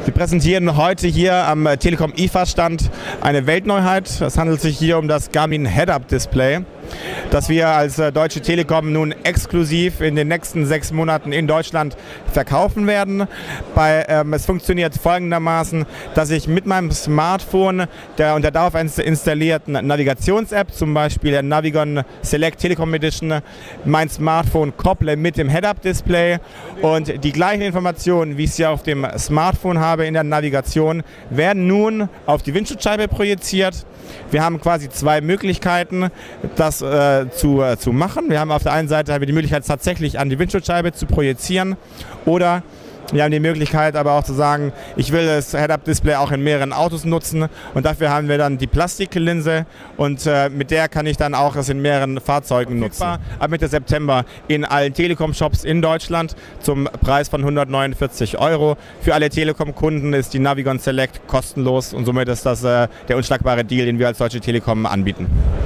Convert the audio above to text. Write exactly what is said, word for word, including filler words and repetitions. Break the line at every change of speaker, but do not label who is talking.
Wir präsentieren heute hier am Telekom I F A-Stand eine Weltneuheit. Es handelt sich hier um das Garmin Head-Up-Display, das wir als Deutsche Telekom nun exklusiv in den nächsten sechs Monaten in Deutschland verkaufen werden. Bei, ähm, es funktioniert folgendermaßen, dass ich mit meinem Smartphone der, und der darauf installierten Navigations-App, zum Beispiel der Navigon Select Telekom Edition, mein Smartphone kopple mit dem Head-Up-Display und die gleichen Informationen, wie ich sie auf dem Smartphone habe in der Navigation, werden nun auf die Windschutzscheibe projiziert. Wir haben quasi zwei Möglichkeiten, das äh, zu, äh, zu machen. Wir haben auf der einen Seite haben wir die Möglichkeit, tatsächlich an die Windschutzscheibe zu projizieren, oder wir haben die Möglichkeit aber auch zu sagen, ich will das Head-Up-Display auch in mehreren Autos nutzen, und dafür haben wir dann die Plastiklinse, und äh, mit der kann ich dann auch es in mehreren Fahrzeugen nutzen. Ab Mitte September in allen Telekom-Shops in Deutschland zum Preis von hundertneunundvierzig Euro. Für alle Telekom-Kunden ist die Navigon Select kostenlos, und somit ist das äh, der unschlagbare Deal, den wir als Deutsche Telekom anbieten.